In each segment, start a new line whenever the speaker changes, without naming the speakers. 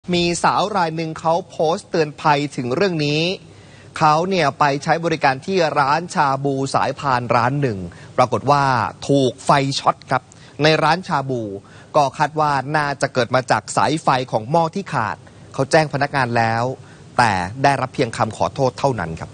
มีสาวรายหนึ่งเขาโพสต์เตือนภัยถึงเรื่องนี้เขาเนี่ยไปใช้บริการที่ร้านชาบูสายพานร้านหนึ่งปรากฏว่าถูกไฟช็อตครับในร้านชาบูก็คาดว่าน่าจะเกิดมาจากสายไฟของหม้อที่ขาดเขาแจ้งพนักงานแล้วแต่ได้รับเพียงคำขอโทษเท่านั้นครับ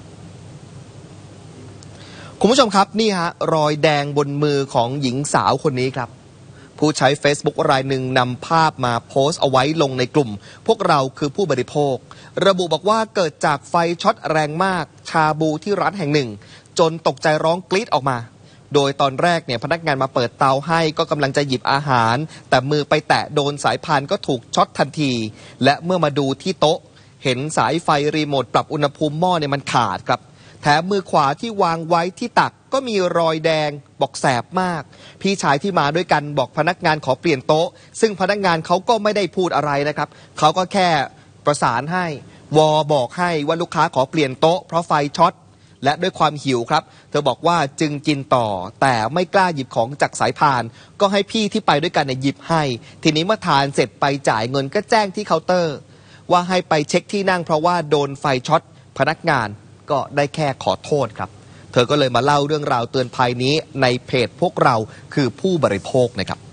คุณผู้ชมครับนี่ฮะรอยแดงบนมือของหญิงสาวคนนี้ครับผู้ใช้ Facebook รายหนึ่งนำภาพมาโพสต์เอาไว้ลงในกลุ่มพวกเราคือผู้บริโภคระบุบอกว่าเกิดจากไฟช็อตแรงมากชาบูที่ร้านแห่งหนึ่งจนตกใจร้องกรี๊ดออกมาโดยตอนแรกเนี่ยพนักงานมาเปิดเตาให้ก็กำลังจะหยิบอาหารแต่มือไปแตะโดนสายพานก็ถูกช็อตทันทีและเมื่อมาดูที่โต๊ะเห็นสายไฟรีโมทปรับอุณหภูมิหม้อเนี่ยมันขาดครับแถมมือขวาที่วางไว้ที่ตักก็มีรอยแดงบอกแสบมากพี่ชายที่มาด้วยกันบอกพนักงานขอเปลี่ยนโต๊ะซึ่งพนักงานเขาก็ไม่ได้พูดอะไรนะครับเขาก็แค่ประสานให้บอกให้ว่าลูกค้าขอเปลี่ยนโต๊ะเพราะไฟช็อตและด้วยความหิวครับเธอบอกว่าจึงกินต่อแต่ไม่กล้าหยิบของจากสายพานก็ให้พี่ที่ไปด้วยกันเนี่ยหยิบให้ทีนี้เมื่อทานเสร็จไปจ่ายเงินก็แจ้งที่เคาน์เตอร์ว่าให้ไปเช็คที่นั่งเพราะว่าโดนไฟช็อตพนักงานก็ได้แค่ขอโทษครับเธอก็เลยมาเล่าเรื่องราวเตือนภัยนี้ในเพจพวกเราคือผู้บริโภคนะครับ